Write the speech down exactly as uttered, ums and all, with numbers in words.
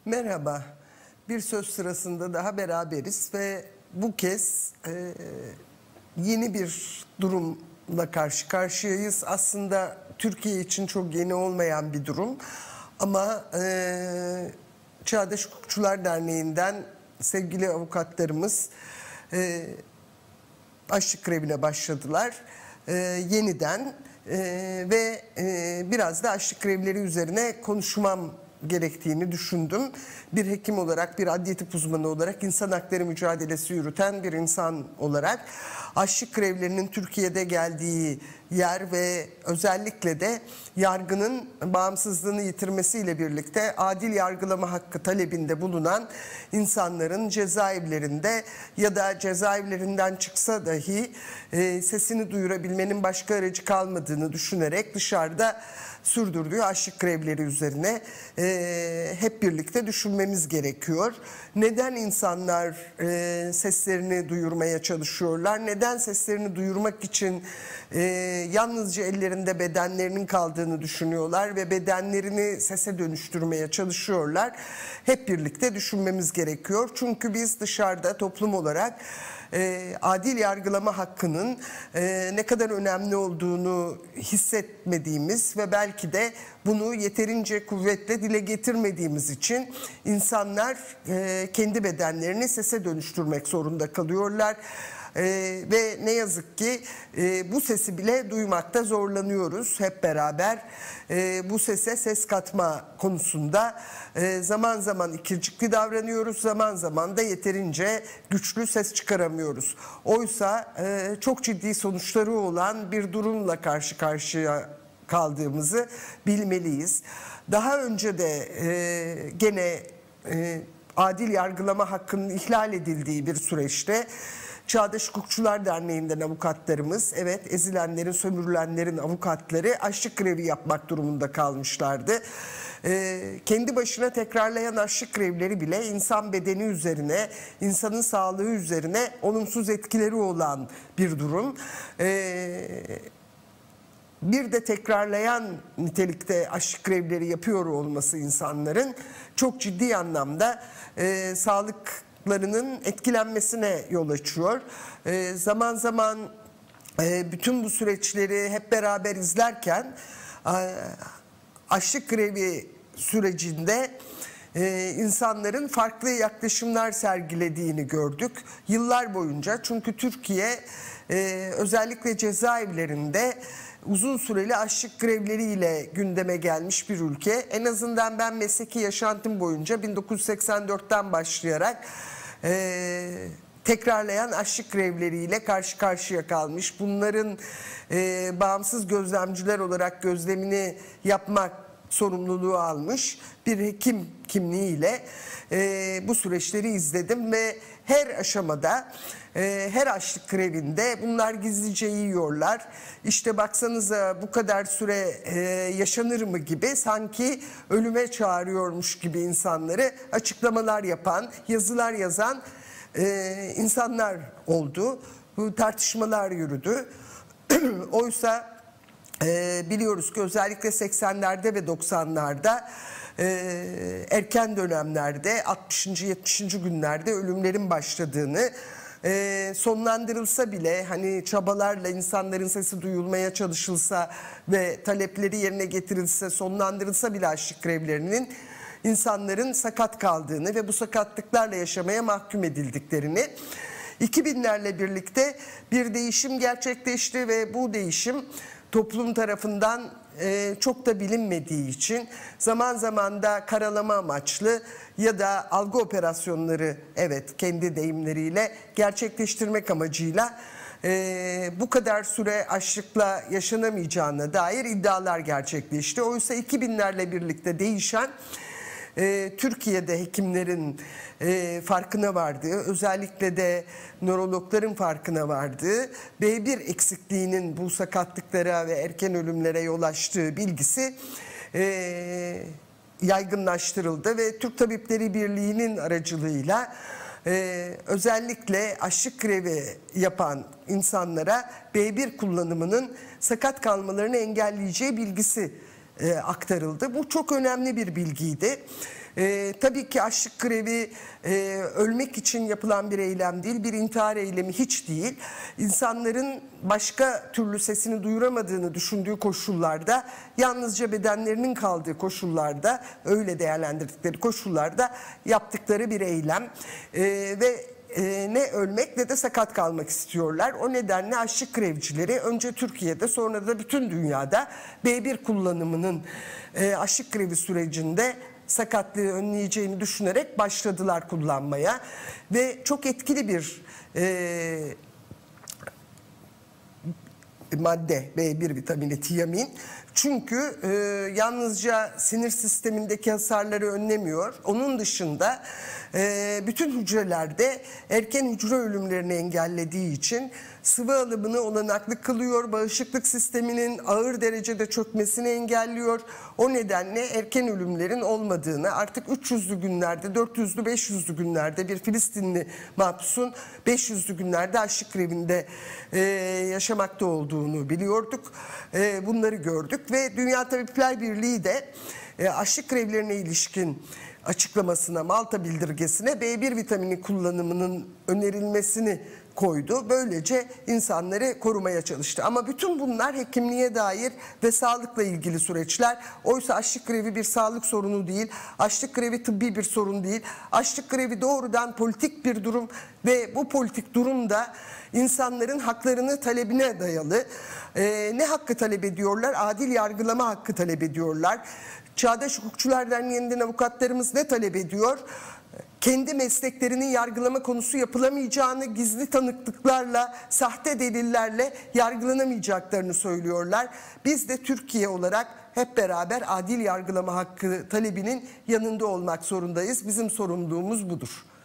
Merhaba. Bir söz sırasında daha beraberiz ve bu kez e, yeni bir durumla karşı karşıyayız. Aslında Türkiye için çok yeni olmayan bir durum ama e, Çağdaş Hukukçular Derneği'nden sevgili avukatlarımız e, açlık grevine başladılar e, yeniden e, ve e, biraz da açlık grevleri üzerine konuşmam gerektiğini düşündüm. Bir hekim olarak, bir adliye tıp uzmanı olarak, insan hakları mücadelesi yürüten bir insan olarak açlık grevlerinin Türkiye'de geldiği yer ve özellikle de yargının bağımsızlığını yitirmesiyle birlikte adil yargılama hakkı talebinde bulunan insanların cezaevlerinde ya da cezaevlerinden çıksa dahi e, sesini duyurabilmenin başka aracı kalmadığını düşünerek dışarıda sürdürdüğü açlık grevleri üzerine e, hep birlikte düşünmemiz gerekiyor. Neden insanlar e, seslerini duyurmaya çalışıyorlar? Neden seslerini duyurmak için e, yalnızca ellerinde bedenlerinin kaldığını düşünüyorlar ve bedenlerini sese dönüştürmeye çalışıyorlar? Hep birlikte düşünmemiz gerekiyor. Çünkü biz dışarıda toplum olarak E, adil yargılama hakkının e, ne kadar önemli olduğunu hissetmediğimiz ve belki de bunu yeterince kuvvetle dile getirmediğimiz için insanlar e, kendi bedenlerini sese dönüştürmek zorunda kalıyorlar. Ee, ve ne yazık ki e, bu sesi bile duymakta zorlanıyoruz hep beraber. E, bu sese ses katma konusunda e, zaman zaman ikircikli davranıyoruz, zaman zaman da yeterince güçlü ses çıkaramıyoruz. Oysa e, çok ciddi sonuçları olan bir durumla karşı karşıya kaldığımızı bilmeliyiz. Daha önce de e, gene e, adil yargılama hakkının ihlal edildiği bir süreçte Çağdaş Hukukçular Derneği'nden avukatlarımız, evet, ezilenlerin, sömürülenlerin avukatları açlık grevi yapmak durumunda kalmışlardı. Ee, kendi başına tekrarlayan açlık grevleri bile insan bedeni üzerine, insanın sağlığı üzerine olumsuz etkileri olan bir durum. Ee, bir de tekrarlayan nitelikte açlık grevleri yapıyor olması insanların çok ciddi anlamda e, sağlık etkilenmesine yol açıyor. E, zaman zaman e, bütün bu süreçleri hep beraber izlerken e, açlık grevi sürecinde e, insanların farklı yaklaşımlar sergilediğini gördük. Yıllar boyunca, çünkü Türkiye e, özellikle cezaevlerinde uzun süreli açlık grevleriyle gündeme gelmiş bir ülke. En azından ben mesleki yaşantım boyunca bin dokuz yüz seksen dörtten başlayarak e, tekrarlayan açlık grevleriyle karşı karşıya kalmış. Bunların e, bağımsız gözlemciler olarak gözlemini yapmak sorumluluğu almış bir hekim kimliğiyle e, bu süreçleri izledim ve her aşamada, e, her açlık grevinde bunlar gizlice yiyorlar. İşte baksanıza bu kadar süre e, yaşanır mı gibi, sanki ölüme çağırıyormuş gibi insanları açıklamalar yapan, yazılar yazan e, insanlar oldu. Bu tartışmalar yürüdü. Oysa e, biliyoruz ki özellikle seksenlerde ve doksanlarda Ee, erken dönemlerde altmışıncı yetmişinci günlerde ölümlerin başladığını, e, sonlandırılsa bile, hani çabalarla insanların sesi duyulmaya çalışılsa ve talepleri yerine getirilse, sonlandırılsa bile açlık grevlerinin insanların sakat kaldığını ve bu sakatlıklarla yaşamaya mahkum edildiklerini, iki binlerle birlikte bir değişim gerçekleşti ve bu değişim toplum tarafından e, çok da bilinmediği için zaman zaman da karalama amaçlı ya da algı operasyonları, evet, kendi deyimleriyle gerçekleştirmek amacıyla e, bu kadar süre açlıkla yaşanamayacağına dair iddialar gerçekleşti. Oysa iki binlerle birlikte değişen, Ee, Türkiye'de hekimlerin e, farkına vardığı, özellikle de nörologların farkına vardığı, B bir eksikliğinin bu sakatlıklara ve erken ölümlere yol açtığı bilgisi e, yaygınlaştırıldı ve Türk Tabipleri Birliği'nin aracılığıyla e, özellikle açlık grevi yapan insanlara B bir kullanımının sakat kalmalarını engelleyeceği bilgisi e, aktarıldı. Bu çok önemli bir bilgiydi. E, tabii ki açlık grevi e, ölmek için yapılan bir eylem değil, bir intihar eylemi hiç değil. İnsanların başka türlü sesini duyuramadığını düşündüğü koşullarda, yalnızca bedenlerinin kaldığı koşullarda, öyle değerlendirdikleri koşullarda yaptıkları bir eylem. E, ve e, ne ölmek ne de sakat kalmak istiyorlar. O nedenle açlık grevcileri önce Türkiye'de, sonra da bütün dünyada B bir kullanımının e, açlık grevi sürecinde sakatlığı önleyeceğini düşünerek başladılar kullanmaya. Ve çok etkili bir e, madde B bir vitamini, tiamin. Çünkü e, yalnızca sinir sistemindeki hasarları önlemiyor. Onun dışında e, bütün hücrelerde erken hücre ölümlerini engellediği için sıvı alımını olanaklı kılıyor. Bağışıklık sisteminin ağır derecede çökmesini engelliyor. O nedenle erken ölümlerin olmadığını, artık üç yüzlü günlerde, dört yüzlü, beş yüzlü günlerde bir Filistinli mahpusun beş yüzlü günlerde açlık grevinde e, yaşamakta olduğunu biliyorduk. E, bunları gördük ve Dünya Tabipler Birliği de e, açlık grevlerine ilişkin açıklamasına, Malta bildirgesine B bir vitamini kullanımının önerilmesini koydu. Böylece insanları korumaya çalıştı. Ama bütün bunlar hekimliğe dair ve sağlıkla ilgili süreçler. Oysa açlık grevi bir sağlık sorunu değil. Açlık grevi tıbbi bir sorun değil. Açlık grevi doğrudan politik bir durum ve bu politik durumda insanların haklarını talebine dayalı. Ee, ne hakkı talep ediyorlar? Adil yargılama hakkı talep ediyorlar. Çağdaş Hukukçular Derneği'nden avukatlarımız ne talep ediyor? Kendi mesleklerinin yargılama konusu yapılamayacağını, gizli tanıklıklarla, sahte delillerle yargılanamayacaklarını söylüyorlar. Biz de Türkiye olarak hep beraber adil yargılama hakkı talebinin yanında olmak zorundayız. Bizim sorumluluğumuz budur.